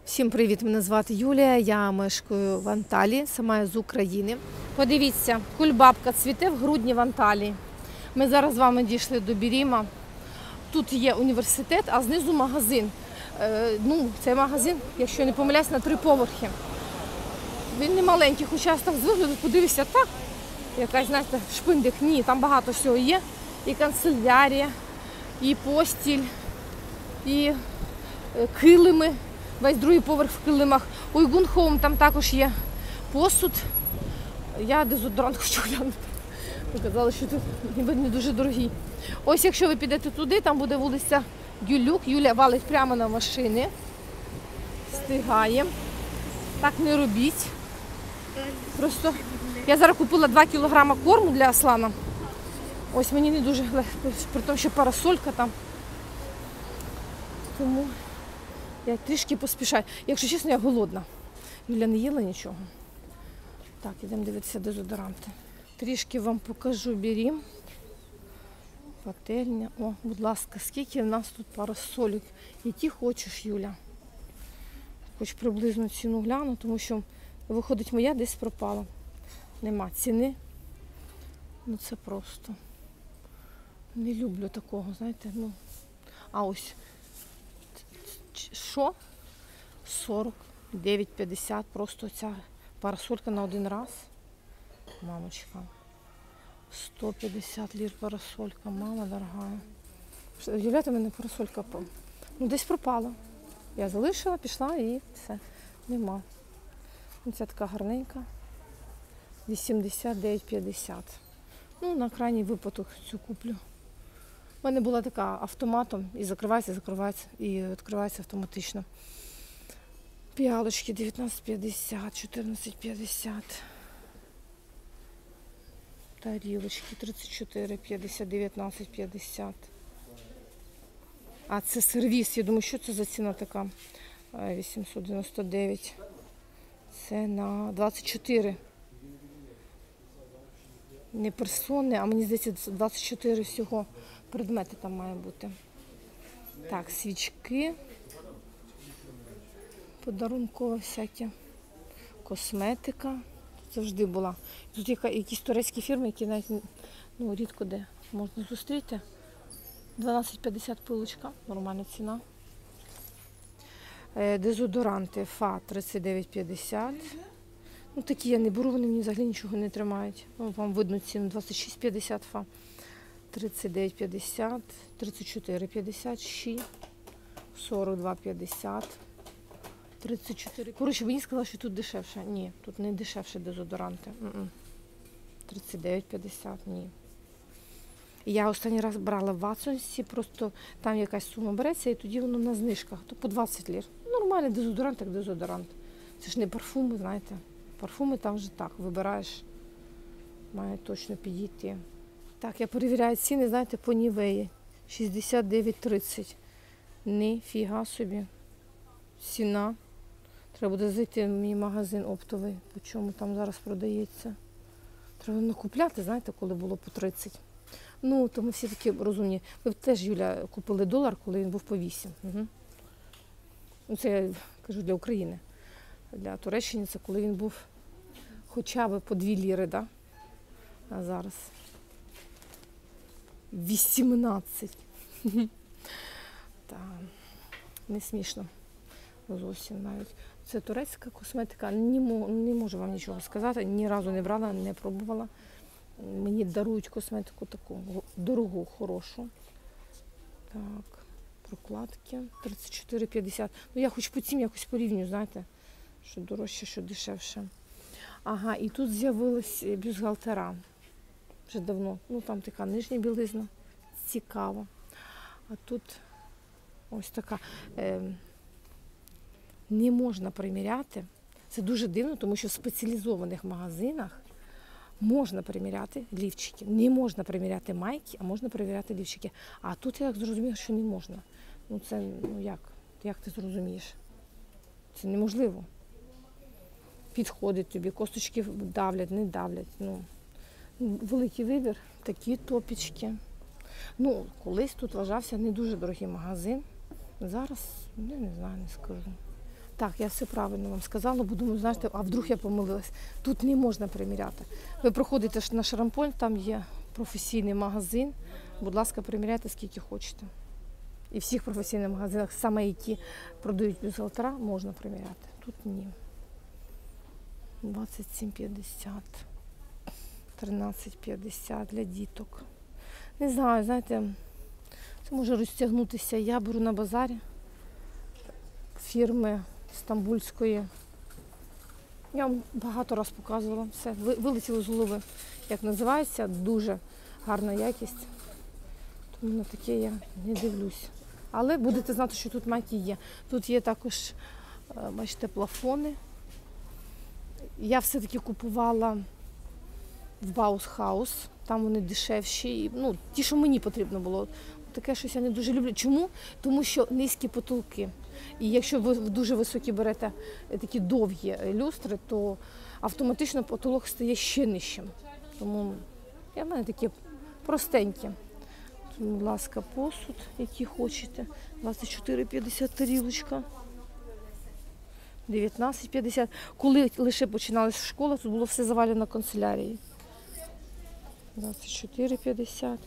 Всім привіт! Мене звати Юлія, я мешкаю в Анталії, сама я з України. Подивіться, кульбабка цвіте в грудні в Анталії. Ми зараз з вами дійшли до Біріма. Тут є університет, а знизу магазин. Цей магазин, якщо я не помиляюсь, на 3 поверхи. Він не маленький, хоча так з вигляду подивишся, так, якась, знаєте, шпиндик. Ні, там багато всього є. І канцелярія, і постіль, і килими. Весь другий поверх в килимах. У Ігун Хоум там також є посуд. Я дезодорант хочу глянути. Казали, що тут ніби не дуже дорогий. Ось якщо ви підете туди, там буде вулиця Гюлюк. Юля валить прямо на машини. Встигає. Так не робіть. Просто я зараз купила 2 кілограма корму для Аслана. Ось мені не дуже легко, при тому, що парасолька там. Тому я трішки поспішаю. Якщо чесно, я голодна. Юля не їла нічого. Так, ідемо дивитися дезодоранти. Трішки вам покажу Бірім. Пательня. О, будь ласка, скільки в нас тут парасолік. Які хочеш, Юля. Хоч приблизно ціну гляну, тому що виходить моя десь пропала. Нема ціни. Ну це просто. Не люблю такого, знаєте. А ось. Що? 49,50. Просто ця парасолька на один раз. Мамочка. 150 лір парасолька. Мама дорога. Уявляєте, в мене парасолька десь пропала. Я залишила, пішла і все. Нема. Ця така гарненька. 89,50. На крайній випадок цю куплю. У мене була така автоматом і закривається, і відкривається автоматично. Піалочки 19,50, 14,50. Тарілочки 34,50, 19,50. А це сервіс. Я думаю, що це за ціна така? 899. Це на 24. Не персони, а мені здається 24 всього предмети там має бути. Так, свічки. Подарункове всяке. Косметика. Тут завжди була. Тут є якісь турецькі фірми, які навіть рідко де можна зустріти. 12,50 пилочка. Нормальна ціна. Дезодоранти ФА 39,50. Такі я не беру, вони мені взагалі нічого не тримають. Вам видно ціну 26,50 ФА. 39,50, 34,50, щі, 42,50, 34. Коротше, мені сказали, що тут дешевше. Ні, тут не дешевше дезодоранти. 39,50, ні. Я останній раз брала в Ватсонсі, просто там якась сума береться, і тоді воно на знижках, то по 20 лір. Нормальний дезодорант, як дезодорант. Це ж не парфуми, знаєте. Парфуми там вже так, вибираєш, має точно підійти. Так, я перевіряю ціни, знаєте, по Нівеї. 69,30. Ніфіга собі. Ціна. Треба буде зайти в мій магазин оптовий, по чому там зараз продається. Треба накупляти, знаєте, коли було по 30. То ми всі такі розумні. Ви теж, Юля, купили $1, коли він був по 8. Угу. Це я кажу для України. Для Туреччини це коли він був хоча б по 2 ліри, да? А зараз 18. Так, не смішно. Зовсім навіть. Це турецька косметика. Не можу вам нічого сказати. Ні разу не брала, не пробувала. Мені дарують косметику таку дорогу, хорошу. Так, прокладки 34,50. Я хоч по цим якось порівнюю, знаєте, що дорожче, що дешевше. Ага, і тут з'явились бюстгальтера. Вже давно. Там така нижня білизна. Цікаво. А тут ось така. Не можна приміряти. Це дуже дивно, тому що в спеціалізованих магазинах можна приміряти лівчики. Не можна приміряти майки, а можна приміряти лівчики. А тут я зрозуміла, що не можна. Це, як? Як ти зрозумієш? Це неможливо. Підходить тобі, косточки давлять, не давлять. Великий вибір, такі топічки. Колись тут вважався не дуже дорогий магазин. Зараз, не знаю, не скажу. Так, я все правильно вам сказала, бо думаю, знаєте, а вдруг я помилилась. Тут не можна приміряти. Ви проходите на Шарамполь, там є професійний магазин. Будь ласка, приміряйте скільки хочете. І в всіх професійних магазинах, саме які продають бюстгальтера, можна приміряти. Тут ні. 27,50. 13,50 для діток. Не знаю, знаєте, це може розтягнутися. Я беру на базарі фірми стамбульської. Я вам багато раз показувала. Все, вилетіло з голови. Як називається, дуже гарна якість. Тому на таке я не дивлюсь. Але будете знати, що тут майки є. Тут є також, бачите, плафони. Я все-таки купувала в Баусхаус. Там вони дешевші. Ну, ті, що мені потрібно було. Таке щось я не дуже люблю. Чому? Тому що низькі потолки. І якщо ви дуже високі берете такі довгі люстри, то автоматично потолок стає ще нижчим. Тому в мене такі простенькі. Тут, будь ласка, посуд, який хочете. 24,50 тарілочка. 19,50. Коли лише починалася школа, тут було все завалено канцелярією. 24,50.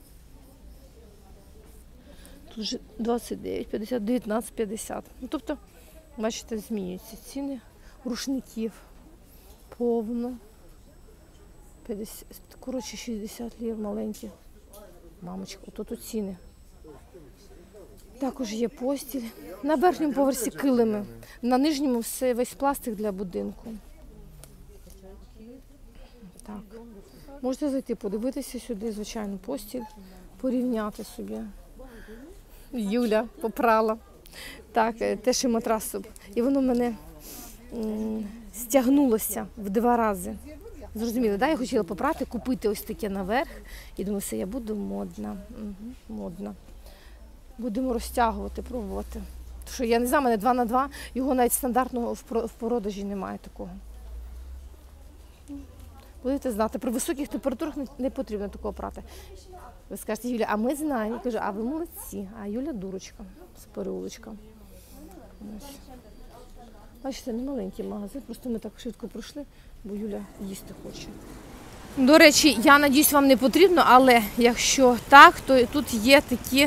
Тут вже 29,50, 19,50. Ну, тобто, бачите, змінюються ціни рушників. Повно. 50, коротше, 60 лір маленькі. Мамочка, ото тут ціни. Також є постіль. На верхньому поверсі килими. На нижньому все, весь пластик для будинку. Так. Можете зайти, подивитися сюди, звичайно, постіль, порівняти собі. Юля попрала. Так, теж і матрас. І воно мене стягнулося в 2 рази. Зрозуміли, да? Я хотіла попрати, купити ось таке наверх. І думаю, все, я буду модна. Модна. Будемо розтягувати, пробувати. Тому що я не знаю, в мене 2 на 2, його навіть стандартного в продажі немає такого. Будете знати, при високих температурах не потрібно такого прати. Ви скажете, Юля, а ми знаємо. Я кажу, а ви молодці, а Юля дурочка з переулочка. Ось. Бачите, не маленький магазин, просто ми так швидко пройшли, бо Юля їсти хоче. До речі, я надіюсь, вам не потрібно, але якщо так, то тут є такі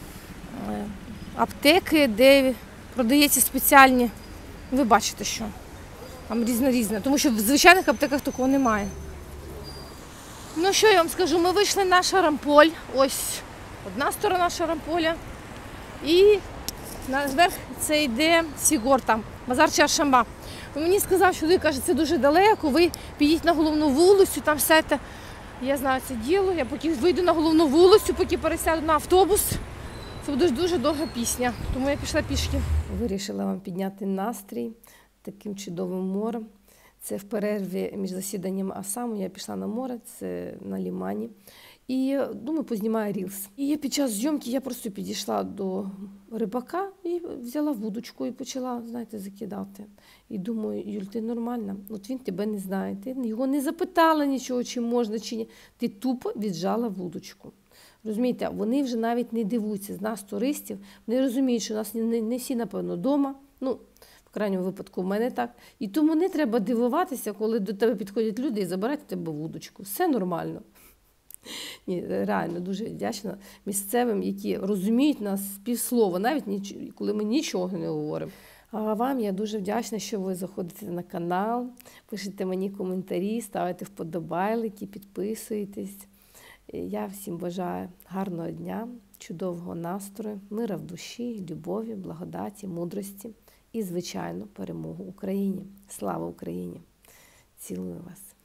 аптеки, де продаються спеціальні, ви бачите, що там різне-різне, тому що в звичайних аптеках такого немає. Ну що я вам скажу, ми вийшли на Шарамполь, ось одна сторона Шарамполя, і наверх це йде Сігор, там, базар Чаршамба. Мені сказав, що ви, каже, це дуже далеко, ви підіть на головну вулицю, там все це. Я знаю це діло, я поки вийду на головну вулицю, поки пересяду на автобус. Це буде дуже довга пісня, тому я пішла пішки. Вирішила вам підняти настрій таким чудовим морем. Це в перерві між засіданням АСАМу я пішла на море, це на Лімані. І, думаю, познімаю рілс. І під час зйомки я просто підійшла до рибака і взяла вудочку і почала, знаєте, закидати. І думаю, Юль, ти нормальна? От він тебе не знає, ти його не запитала нічого, чи можна, чи ні. Ти тупо віджала вудочку. Розумієте, вони вже навіть не дивуються з нас, туристів, вони розуміють, що у нас не всі, напевно, вдома. Ну, в крайньому випадку в мене так. І тому не треба дивуватися, коли до тебе підходять люди і забирають у тебе вудочку. Все нормально. Ні, реально дуже вдячна місцевим, які розуміють нас з півслова, навіть коли ми нічого не говоримо. А вам я дуже вдячна, що ви заходите на канал, пишете мені коментарі, ставите вподобайлики, підписуєтесь. Я всім бажаю гарного дня, чудового настрою, мира в душі, любові, благодаті, мудрості і, звичайно, перемогу Україні. Слава Україні! Цілую вас!